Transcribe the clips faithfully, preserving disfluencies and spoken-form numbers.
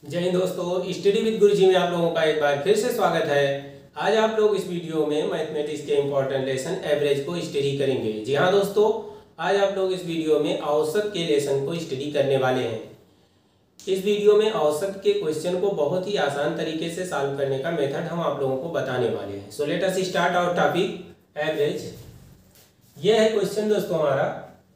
जय हिंद दोस्तों, study with गुरुजी में आप लोगों का एक बार फिर से स्वागत है। आज आप लोग इस वीडियो में मैथमेटिक्स के इंपॉर्टेंट लेसन एवरेज को स्टडी करेंगे। जी हाँ दोस्तों, आज आप लोग इस वीडियो में औसत के लेसन को स्टडी करने वाले हैं। इस वीडियो में औसत के क्वेश्चन को बहुत ही आसान तरीके से सॉल्व करने का मेथड हम आप लोगों को बताने वाले हैं। So let us start our topic average. यह है क्वेश्चन दोस्तों हमारा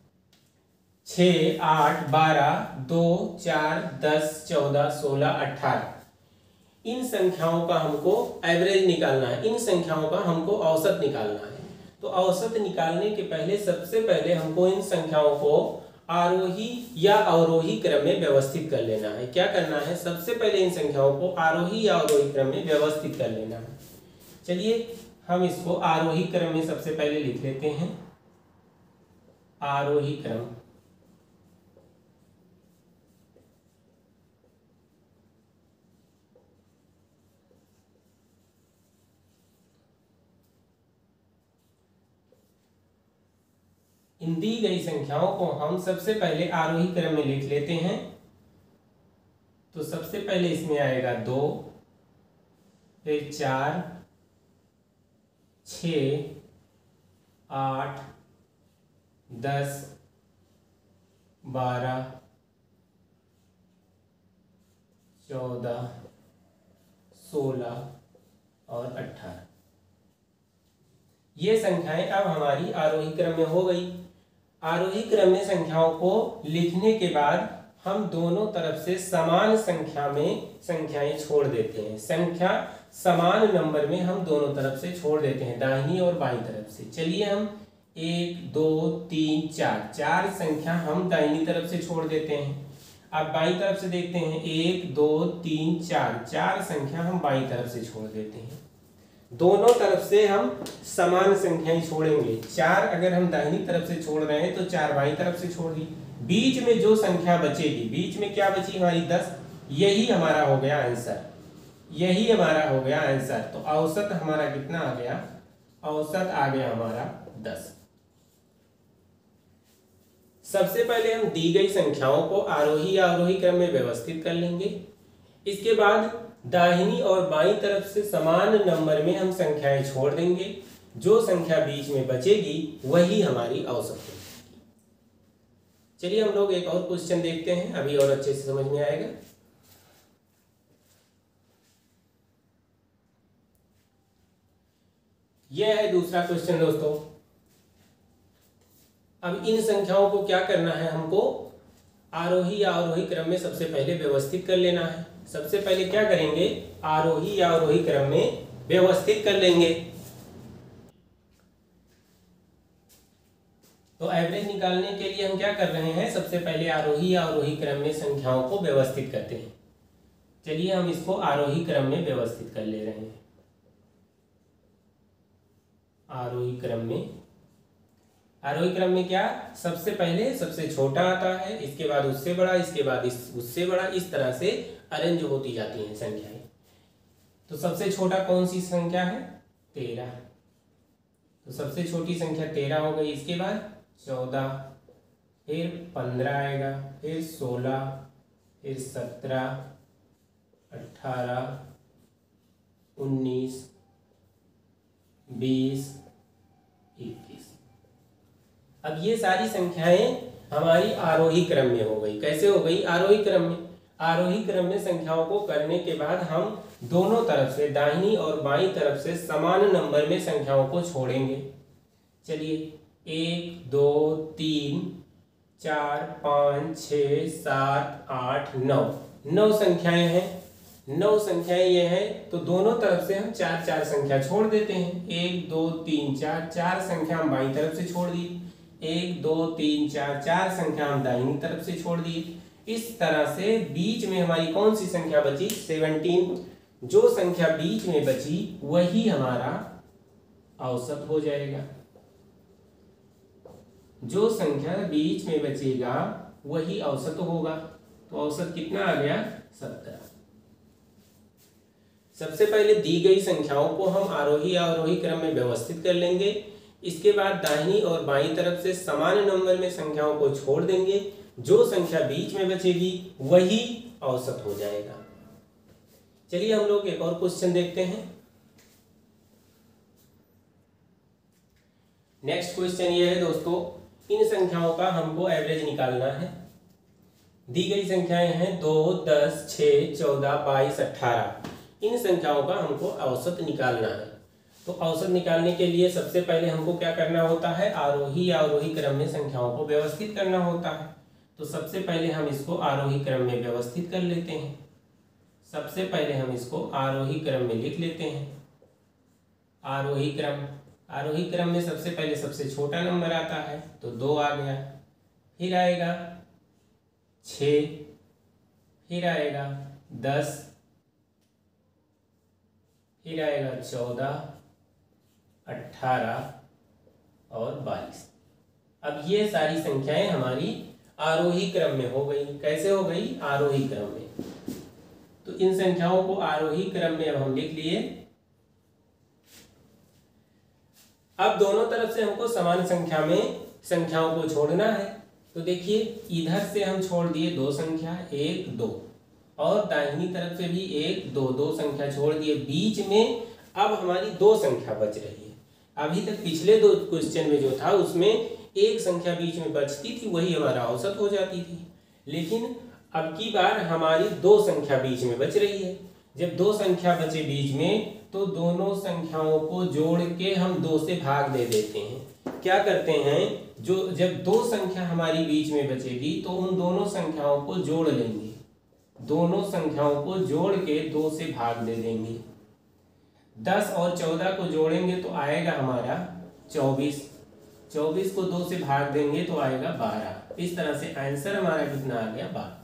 छः आठ बारह दो चार दस चौदह सोलह अट्ठारह इन संख्याओं का हमको एवरेज निकालना है। इन संख्याओं का हमको औसत निकालना है। तो औसत निकालने के पहले सबसे पहले हमको इन संख्याओं को आरोही या अवरोही क्रम में व्यवस्थित कर लेना है। क्या करना है, सबसे पहले इन संख्याओं को आरोही या अवरोही क्रम में व्यवस्थित कर लेना है। चलिए हम इसको आरोही क्रम में सबसे पहले लिख लेते हैं। आरोही क्रम, इन दी गई संख्याओं को हम सबसे पहले आरोही क्रम में लिख लेते हैं। तो सबसे पहले इसमें आएगा दो, फिर चार, छ, आठ, दस, बारह, चौदह, सोलह और अठारह। ये संख्याएं अब हमारी आरोही क्रम में हो गई। आरोही क्रम में संख्याओं को लिखने के बाद हम दोनों तरफ से समान संख्या में संख्याएं छोड़ देते हैं। संख्या समान नंबर में हम दोनों तरफ से छोड़ देते हैं, दाहिनी और बाईं तरफ से। चलिए हम एक दो तीन चार चार संख्या हम दाहिनी तरफ से छोड़ देते हैं। अब बाईं तरफ से देखते हैं, एक दो तीन चार चार संख्या हम बाईं तरफ से छोड़ देते हैं। दोनों तरफ से हम समान संख्याएं छोड़ेंगे। चार अगर हम दाहिनी तरफ से छोड़ रहे हैं तो चार बाईं तरफ से छोड़ दी। बीच में जो संख्या बचेगी, बीच में क्या बची हमारी दस, यही हमारा हो गया आंसर। यही हमारा हो गया आंसर। तो औसत हमारा कितना आ गया, औसत आ गया हमारा दस। सबसे पहले हम दी गई संख्याओं को आरोही या अवरोही क्रम में व्यवस्थित कर लेंगे। इसके बाद दाहिनी और बाईं तरफ से समान नंबर में हम संख्याएं छोड़ देंगे। जो संख्या बीच में बचेगी वही हमारी औसत होगी। चलिए हम लोग एक और क्वेश्चन देखते हैं, अभी और अच्छे से समझ में आएगा। यह है दूसरा क्वेश्चन दोस्तों। अब इन संख्याओं को क्या करना है, हमको आरोही या अवरोही क्रम में सबसे पहले व्यवस्थित कर लेना है। सबसे पहले क्या करेंगे, आरोही या अवरोही क्रम में व्यवस्थित कर लेंगे। तो एवरेज निकालने के लिए हम क्या कर रहे हैं, सबसे पहले आरोही या अवरोही क्रम में संख्याओं को व्यवस्थित करते हैं। चलिए हम इसको आरोही क्रम में व्यवस्थित कर ले रहे हैं। आरोही क्रम में आरोही क्रम में क्या, सबसे पहले सबसे छोटा आता है, इसके बाद उससे बड़ा, इसके बाद इस उससे बड़ा, इस तरह से अरेंज होती जाती हैं संख्याएं। तो सबसे छोटा कौन सी संख्या है, तेरह। तो सबसे छोटी संख्या तेरह हो गई। इसके बाद चौदह, फिर पंद्रह आएगा, फिर सोलह, फिर सत्रह, अठारह, उन्नीस, बीस, इक्कीस। अब ये सारी संख्याएं हमारी आरोही क्रम में हो गई। कैसे हो गई, आरोही क्रम में। आरोही क्रम में संख्याओं को करने के बाद हम दोनों तरफ से, दाहिनी और बाईं तरफ से समान नंबर में संख्याओं को छोड़ेंगे। चलिए एक दो तीन चार पाँच छः सात आठ नौ नौ संख्याएं हैं। नौ संख्याएं ये हैं, तो दोनों तरफ से हम चार चार संख्या छोड़ देते हैं। एक दो तीन चार चार संख्या हम बाईं तरफ से छोड़ दी। एक दो तीन चार चार संख्या हम दाहिनी तरफ से छोड़ दी। इस तरह से बीच में हमारी कौन सी संख्या बची, सत्रह। जो संख्या बीच में बची वही हमारा औसत हो जाएगा। जो संख्या बीच में बचेगा वही औसत होगा। तो औसत कितना आ गया, सत्रह। सबसे पहले दी गई संख्याओं को हम आरोही या अवरोही क्रम में व्यवस्थित कर लेंगे। इसके बाद दाहिनी और बाईं तरफ से समान नंबर में संख्याओं को छोड़ देंगे। जो संख्या बीच में बचेगी वही औसत हो जाएगा। चलिए हम लोग एक और क्वेश्चन देखते हैं। नेक्स्ट क्वेश्चन ये है दोस्तों, इन संख्याओं का हमको एवरेज निकालना है। दी गई संख्याएं हैं दो, दस, छः, चौदह, बाईस, अट्ठारह। इन संख्याओं का हमको औसत निकालना है। तो औसत निकालने के लिए सबसे पहले हमको क्या करना होता है, आरोही या अवरोही क्रम में संख्याओं को व्यवस्थित करना होता है। तो सबसे पहले हम इसको आरोही क्रम में व्यवस्थित कर लेते हैं। सबसे पहले हम इसको आरोही क्रम में लिख लेते हैं। आरोही क्रम आरोही क्रम में सबसे पहले सबसे छोटा नंबर आता है, तो दो आ गया। फिर आएगा छः, फिर आएगा दस, फिर आएगा चौदह, अट्ठारह और बाईस। अब ये सारी संख्याएं हमारी आरोही क्रम में हो गई। कैसे हो गई, आरोही क्रम में। तो इन संख्याओं को आरोही क्रम में अब हम लिख लिए। अब दोनों तरफ से हमको समान संख्या में संख्याओं को छोड़ना है। तो देखिए इधर से हम छोड़ दिए दो संख्या, एक दो, और दाहिनी तरफ से भी एक दो, दो संख्या छोड़ दिए। बीच में अब हमारी दो संख्या बच रही है। अभी तक पिछले दो क्वेश्चन में जो था उसमें एक संख्या बीच में बचती थी, वही हमारा औसत हो जाती थी। लेकिन अब की बार हमारी दो संख्या बीच में बच रही है। जब दो संख्या बचे बीच में, तो दोनों संख्याओं को जोड़ के हम दो से भाग दे देते हैं। क्या करते हैं, जो जब दो संख्या हमारी बीच में बचेगी तो उन दोनों संख्याओं को जोड़ लेंगे। दोनों संख्याओं को जोड़ के दो से भाग दे देंगे। दस और चौदह को जोड़ेंगे तो आएगा हमारा चौबीस। चौबीस को दो से भाग देंगे तो आएगा बारह। इस तरह से आंसर हमारा कितना आ गया, बारह।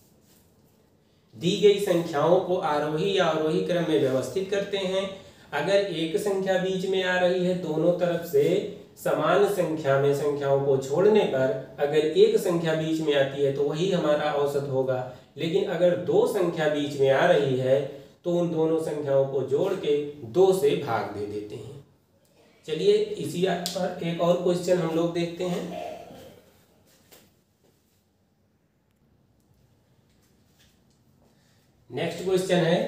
दी गई संख्याओं को आरोही या अवरोही क्रम में व्यवस्थित करते हैं। अगर एक संख्या बीच में आ रही है, दोनों तरफ से समान संख्या में संख्याओं को छोड़ने पर अगर एक संख्या बीच में आती है तो वही हमारा औसत होगा। लेकिन अगर दो संख्या बीच में आ रही है तो उन दोनों संख्याओं को जोड़ के दो से भाग दे देते हैं। चलिए इसी पर एक और क्वेश्चन हम लोग देखते हैं। नेक्स्ट क्वेश्चन है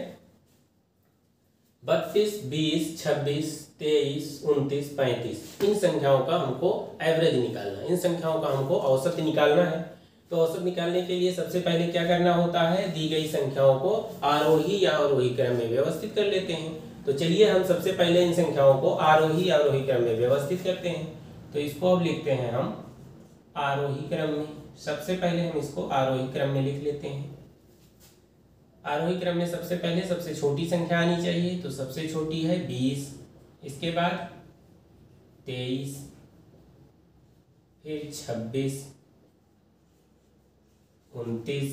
बत्तीस, बीस, छब्बीस, तेईस, उनतीस, पैंतीस। इन संख्याओं का हमको एवरेज निकालना है। इन संख्याओं का हमको औसत निकालना है। तो औसत निकालने के लिए सबसे पहले क्या करना होता है, दी गई संख्याओं को आरोही या अवरोही क्रम में व्यवस्थित कर लेते हैं। तो चलिए हम सबसे पहले इन संख्याओं को आरोही या अवरोही क्रम में व्यवस्थित करते हैं। तो इसको अब लिखते हैं हम आरोही क्रम में। सबसे पहले हम इसको आरोही क्रम में लिख लेते हैं। आरोही क्रम में सबसे पहले सबसे छोटी संख्या आनी चाहिए। तो सबसे छोटी है बीस, इसके बाद तेईस, फिर छब्बीस, उनतीस,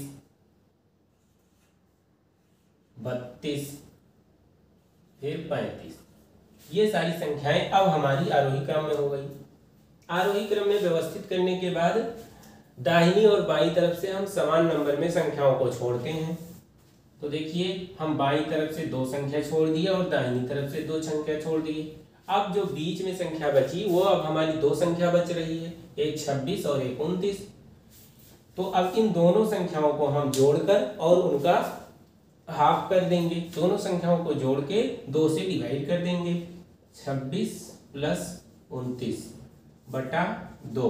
बत्तीस, फिर पैंतीस। ये सारी संख्याएं अब हमारी आरोही क्रम में हो गई। आरोही क्रम में व्यवस्थित करने के बाद दाहिनी और बाईं तरफ से हम समान नंबर में संख्याओं को छोड़ते हैं। तो देखिए हम बाईं तरफ से दो संख्या छोड़ दिए और दाहिनी तरफ से दो संख्या छोड़ दिए। अब जो बीच में संख्या बची वो अब हमारी दो संख्या बच रही है, एक छब्बीस और एक उनतीस। तो अब इन दोनों संख्याओं को हम जोड़कर और उनका हाफ कर देंगे। दोनों संख्याओं को जोड़ के दो से डिवाइड कर देंगे। छब्बीस प्लस उनतीस बटा दो,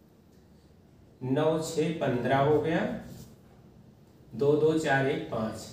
नौ छः पंद्रह हो गया, दो दो चार एक पाँच,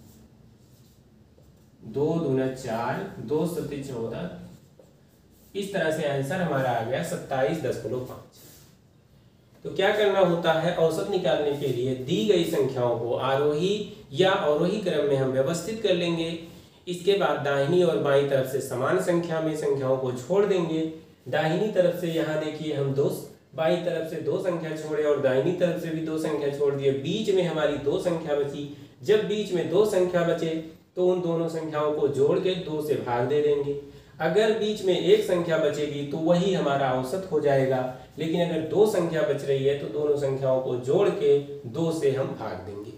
दो दूना चार, दो सत्ते चौदह। इस तरह से आंसर हमारा आ गया सत्ताईस दशमलव पाँच। तो क्या करना होता है, औसत निकालने के लिए दी गई संख्याओं को आरोही या अवरोही क्रम में हम व्यवस्थित कर लेंगे। इसके बाद दाहिनी और बाईं तरफ से समान संख्या में संख्याओं को छोड़ देंगे। दाहिनी तरफ से यहाँ देखिए हम दो, बाईं तरफ से दो संख्या छोड़े और दाहिनी तरफ से भी दो संख्या छोड़ दिए। बीच में हमारी दो संख्या बची। जब बीच में दो संख्या बचे तो उन दोनों संख्याओं को जोड़ के दो से भाग दे देंगे। अगर बीच में एक संख्या बचेगी तो वही हमारा औसत हो जाएगा। लेकिन अगर दो संख्या बच रही है तो दोनों संख्याओं को जोड़ के दो से हम भाग देंगे।